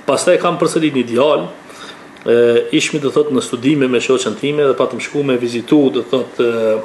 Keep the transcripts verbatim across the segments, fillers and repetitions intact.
Pastaj kam përsëri një djalë, ishmi do thot në studime me shoqën time dhe patëm shku me vizitu do thot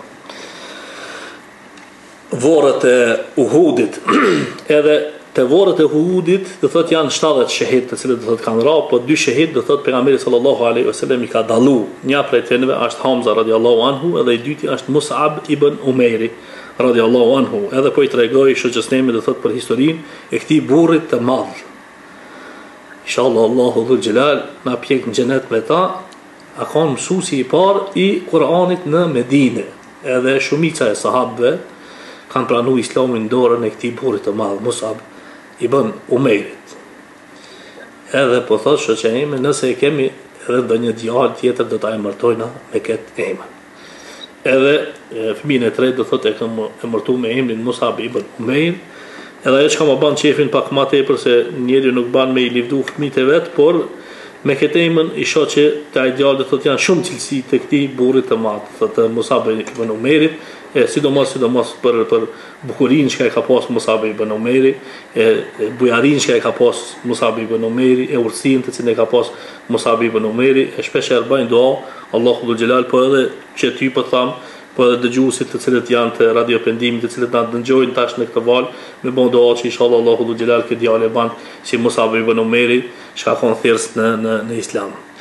vorret e Uhudit. Edhe te vorret e Uhudit do thot janë shtatëdhjetë shahid të cilët do thot kanë ra, po dy shahid do thot pejgamberi sallallahu alaihi wasallam i ka dallu. Një prej tyre është Hamza radiallahu anhu edhe i dyti është Mus'ab ibn Umairi radiallahu anhu. Edhe po i tregoi shoqës time do thot për historinë e këtij burrit të madh. Inshallah Allahu dhul Jalal na pjek në xhenet me ta. A kanë mësuesi i parë i Kur'anit në Medinë. Edhe shumica e sahabëve kanë pranuar Islamin dorën e këtij burrit të madh, Mus'ab ibn Umairit. Edhe po thotë shoqja ime, nëse e kemi edhe ndonjë djalë tjetër do ta emërtojna me këtë emër. Edhe fëmijën e tretë do thotë e kam emërtuar me emrin Mus'ab ibn Umair. Edhe ajo që ka më ban qefin pak ma tepër se njeri nuk ban me i livdu fëmijët e vetë, por me këtë emën i shoh që të ideal dhe thot janë shumë cilësi të këtij burrit të madh, thotë Mus'ab ibn Umairit, e sidomos sidomos për për bukurinë që ka pas Mus'ab ibn Umairi, e, e bujarinë që ka pas Mus'ab ibn Umairi, e urtësinë të cilën e ka pas Mus'ab ibn Umairi, e shpesh e bëjnë dua Allahu dhul Jalal, po edhe që ty po tham, po edhe dëgjuesit të cilët janë të radio pendimit, të cilët na dëgjojnë tash në këtë valë, me bon dua që inshallah Allahu dhul Jalal këtë djalë e ban si Mus'ab ibn Umairi, që ka qenë thirrës në në në Islam.